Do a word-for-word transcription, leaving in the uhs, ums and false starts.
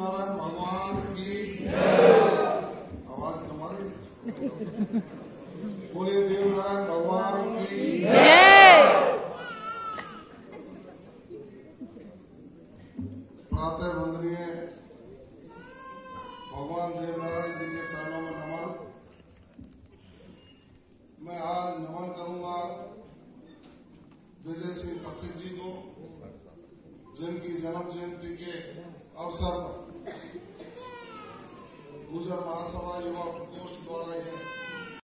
नारायण भगवान की आवाज कमाल। बोलिए देव नारायण भगवान की जय। प्रातः वंदनीय भगवान देव नारायण जी के चरणों में नमन। मैं आज नमन करूंगा विजय सिंह पथिक जी को, जिनकी जन्म जयंती के अवसर पर गुजर महासभा युवा प्रकोष्ठ द्वारा यह